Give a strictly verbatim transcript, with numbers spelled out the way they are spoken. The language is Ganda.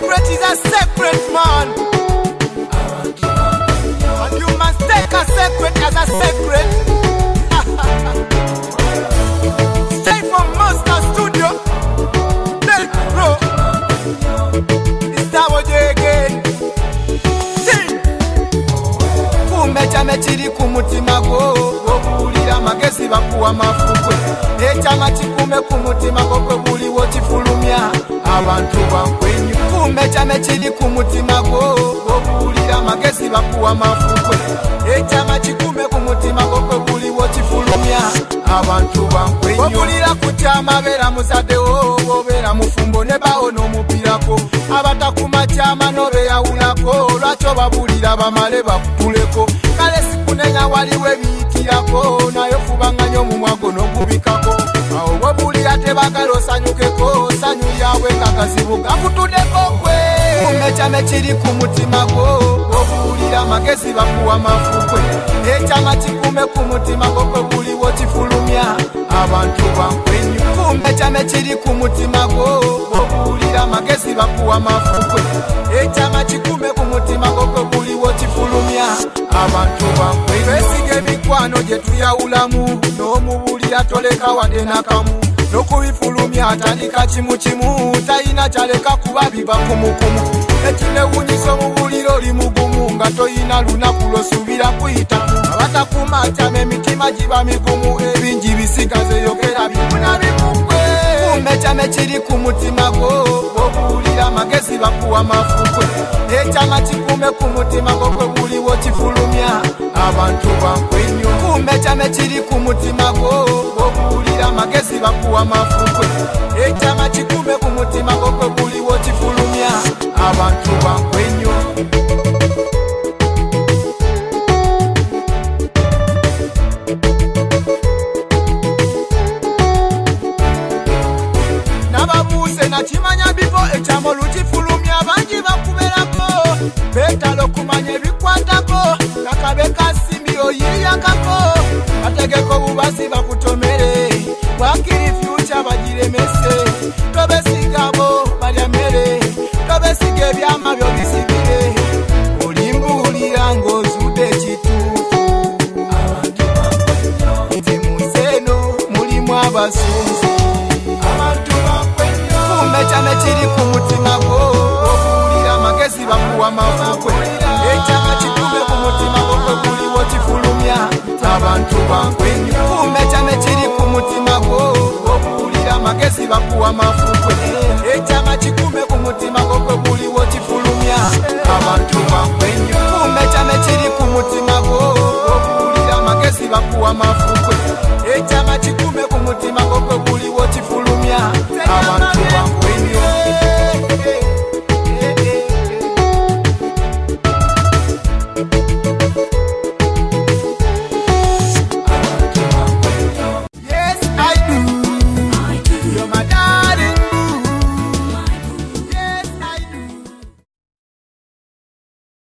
secret is a secret, man. And you must take a secret as a secret. Stay from Master Studio. Del Pro. It's that what you again. Sing. Kumecha mechiri kumutima go. Obulira magezi bakuwa mafukwe. Echama chikume kumutima go buli wo chifulumya. Abantu bankwenyu. Kumecha mechiri kumutima go. Obulira magezi bakuwa mafukwe. Echama chikume kumutima go buli wo chifulumya. Abantu bankwenyu. Obulira kuchama bera muzade wo. Bera mufumbo ne baono mupirako. Abatakuma chama no beyaulako. Lwacho babulira bamale bakutuleko. Kale sikunenya waliwe biyitirako. Nayo fubanganyo mu mwago n'okubikako. Awo bobulira tebagala osanyukeko. Sanyu yawe kakazibu kakutudeko gwe. Kumecha mechiri kumutima go. Bobulira magezi bakuwa mafukwe. Echama chikume kumutima go buli wo chifulumya. Abantu bankwenyu. Kumecha mechiri kumutima go. Bobulira magezi bakuwa mafukwe. Echama chikume kumutima go buli wo chifulumya. Abantu bankwenyu. Besige mikwano je tuyawulamu. N'omubulira toleka wadde nakamu. Nokubifulumya atandika kimu kimu. Tayina kyaleka kuba biba kumukumu. Ekinewunyisa omubuliro oli mugumu. Nga toyina lunaku lw'osuubira kuyita. Abatakuma atyama emitima giba migumu. Ebingi bisigaze yogera bimuna bimugwe. Kumecha mechiri kumutima go. Bobulira magezi bakuwa mafukwe. Echama chikume kumutima go buli wo chifulumya. Abantu bankwenyu. Kumecha mechiri kumutima go. Bobulira magezi bakuwa mafukwe. Echama chikume kumutima go buli wo chifulumya. Abantu bankwenyu. Nababuse na chimanya bipo echamo luchifulumya banji bakuberako. Betalo kumanye bikwatako. Nakabeka simbi oyiyakako. Ategeko bubasi bakutomere. Wakiri future bagiremese. Tobesigabo balyamere. Tobesige byama byo bisibire. Olimbulira ngozude kitufu. Abantu bankwenyu. Nti museno mulimu abasunzi. Abantu bankwenyu. Kumecha mechiri kumutima go. Obulira magezi bakuwa mafukwe. Echama chikume kumutima go buli wo chifulumya. Abantu bankwenyu. Kumecha mechiri kumutima go. Obulira magezi bakuwa mafukwe. Echama chikume kumutima go buli wo chifulumya. Abantu bankwenyu. Kumecha mechiri kumutima go. Obulira magezi bakuwa mafukwe. Echama chikume kumutima go buli wo chifulumya. Abantu bankwenyu.